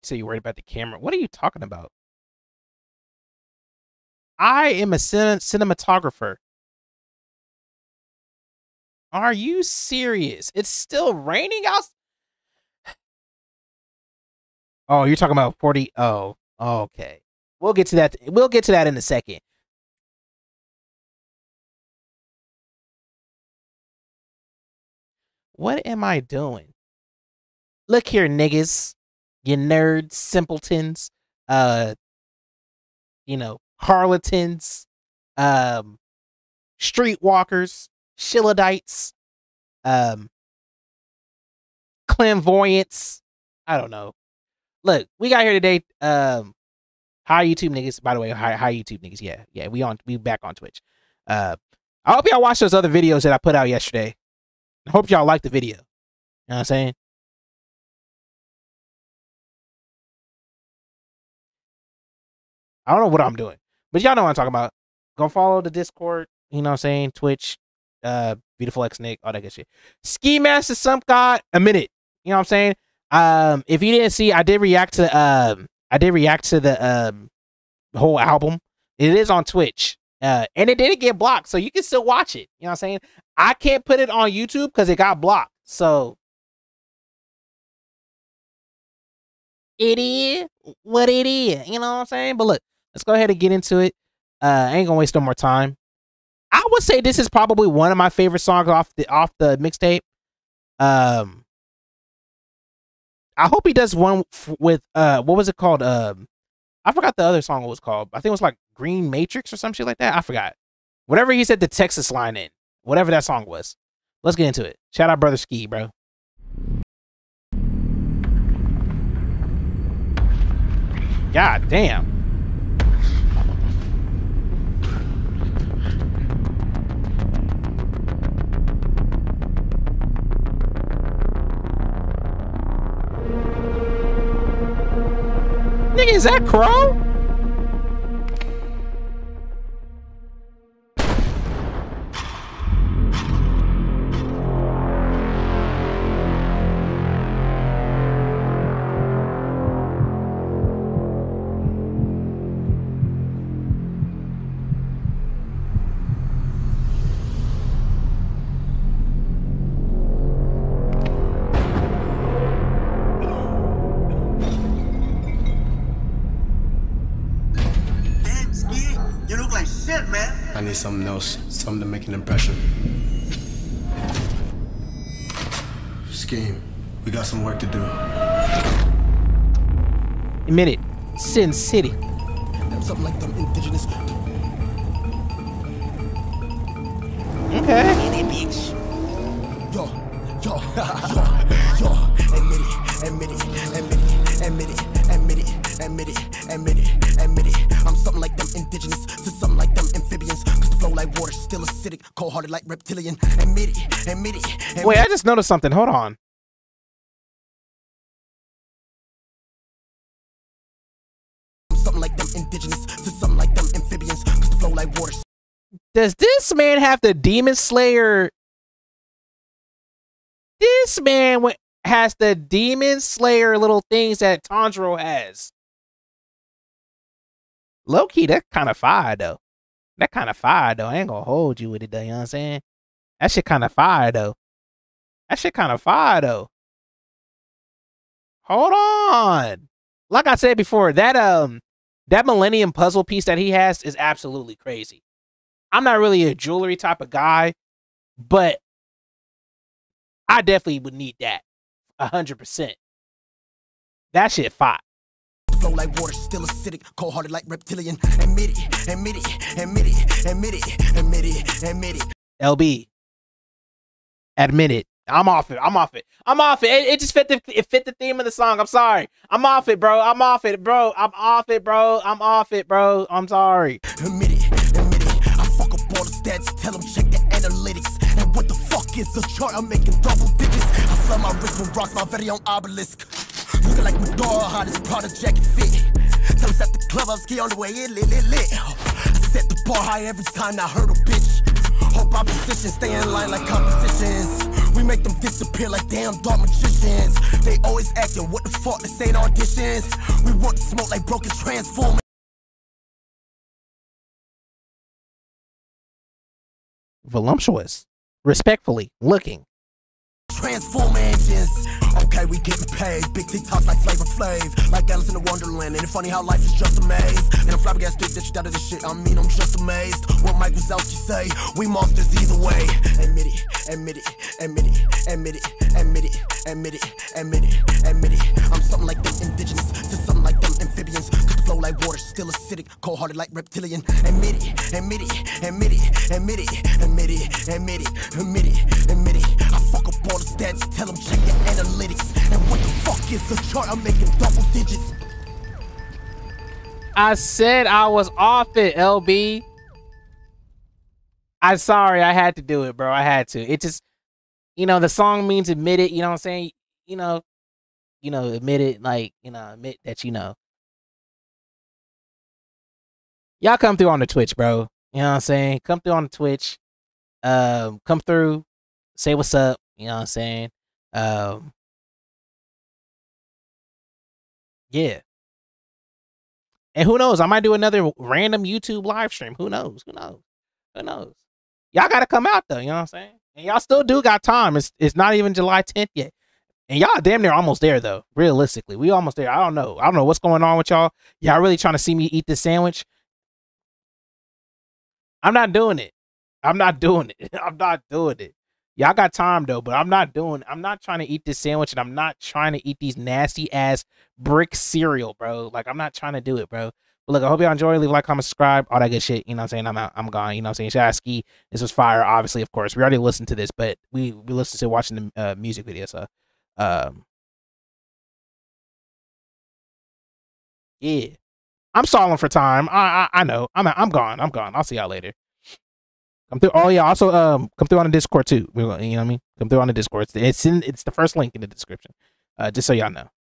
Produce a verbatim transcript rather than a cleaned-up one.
say you're worried about the camera. What are you talking about? I am a cin cinematographer. Are you serious? It's still raining out. Oh, you're talking about forty. Oh, okay. We'll get to that. We'll get to that in a second. What am I doing? Look here, niggas. You nerds, simpletons, uh, you know, harletons, um, streetwalkers, shilladites, um, clairvoyants. I don't know. Look, we got here today. Um, hi YouTube niggas. By the way, hi hi YouTube niggas. Yeah, yeah. We on we back on Twitch. Uh, I hope y'all watched those other videos that I put out yesterday. I hope y'all liked the video. You know what I'm saying? I don't know what I'm doing, but y'all know what I'm talking about. Go follow the Discord. You know what I'm saying? Twitch, uh, Beautiful X Nick, all that good shit. Ski Master Some God, a minute. You know what I'm saying? Um, if you didn't see, I did react to um, I did react to the um whole album. It is on Twitch, uh, and it didn't get blocked, so you can still watch it. You know what I'm saying? I can't put it on YouTube because it got blocked. So it is what it is. You know what I'm saying? But look, let's go ahead and get into it. Uh, I ain't gonna waste no more time. I would say this is probably one of my favorite songs off the off the mixtape. Um, I hope he does one f with uh, what was it called? Um, I forgot the other song it was called. I think it was like Green Matrix or some shit like that. I forgot. Whatever he said the Texas line in, whatever that song was. Let's get into it. Shout out Brother Ski, bro. God damn. Nigga, is that Crow? I need something else, something to make an impression. Scheme, we got some work to do. Admit it, Sin City. Something like them indigenous. Okay. Yo, yo, yo, yo, admit it, admit it, admit it, admit it, admit it, admit it, admit it, admit it. I'm something like them indigenous to something like them amphibians. Cause the flow like water, still acidic, cold-hearted like reptilian. Admit it, admit it, admit Wait, I just noticed something. Hold on. Something like them indigenous to something like them amphibians. Cause the flow like water. Does this man have the Demon Slayer? This man has the Demon Slayer little things that Tanjiro has. Low key, that kind of fire though. That kind of fire though. I ain't gonna hold you with it though. You know what I'm saying? That shit kind of fire though. That shit kind of fire though. Hold on. Like I said before, that um, that Millennium puzzle piece that he has is absolutely crazy. I'm not really a jewelry type of guy, but I definitely would need that. A hundred percent. That shit fire. Flow like water, still acidic, cold-hearted like reptilian. Admit it, admit it, admit it, admit it, admit it, admit it. L B. Admit it. I'm off it. I'm off it. I'm off it. It, it just fit the it fit the theme of the song. I'm sorry. I'm off it, bro. I'm off it, bro. I'm off it, bro. I'm off it, bro. I'm sorry. Admit it, admit it. I fuck up all the stats, tell them check the analytics. And what the fuck is the chart? I'm making double digits. I flood my wrist with rocks, my very own obelisk. Looking like Madonna, how this Prada jacket fit. Tell us at the club, I'm ski on the way in, lit, lit, lit. I set the bar high every time I heard a bitch. Hope opposition stay in line like compositions. We make them disappear like damn dark magicians. They always acting, what the fuck, this ain't auditions. We want to smoke like broken transformers. Voluptuous. Respectfully. Looking. Transform engines. Okay, we getting paid. Big TikToks like Flavor Flav, like Alice in the Wonderland. Ain't it funny how life is just a maze? And I'm flabbergasted that you doubted this shit. I mean, I'm just amazed. What Mike Wazowski say? We monsters either way. Admit it, admit it, admit it, admit it, admit it, admit it, admit it, admit it. I'm something like them indigenous to something like them amphibians. Could flow like water, still acidic, cold-hearted like reptilian. Admit it, admit it, admit it, admit it, admit it, admit it, admit it, admit it. I fuck up all the stats, tell them check your analytics. And what the fuck is the chart? I'm making double digits. I said I was off it, L B. I'm sorry, I had to do it, bro. I had to. It just, you know, the song means admit it, you know what I'm saying? You know, you know, admit it, like, you know, admit that you know. Y'all come through on the Twitch, bro. You know what I'm saying? Come through on the Twitch. Um, come through, say what's up, you know what I'm saying? Um Yeah. And who knows? I might do another random YouTube live stream. Who knows? Who knows? Who knows? Y'all got to come out, though. You know what I'm saying? And y'all still do got time. It's it's not even July tenth yet. And y'all damn near almost there, though. Realistically. We almost there. I don't know. I don't know what's going on with y'all. Y'all really trying to see me eat this sandwich? I'm not doing it. I'm not doing it. I'm not doing it. Y'all got time, though, but I'm not doing, I'm not trying to eat this sandwich, and I'm not trying to eat these nasty-ass brick cereal, bro. Like, I'm not trying to do it, bro. But look, I hope y'all enjoy. Leave a like, comment, subscribe, all that good shit. You know what I'm saying? I'm out. I'm gone. You know what I'm saying? Shout out Ski. This was fire, obviously, of course. We already listened to this, but we, we listened to watching the uh, music video, so. Um, yeah. I'm stalling for time. I, I I know. I'm I'm gone. I'm gone. I'll see y'all later. Come through. Oh yeah. Also, um, come through on the Discord too. You know what I mean? Come through on the Discord. It's in. It's the first link in the description. Uh, just so y'all know.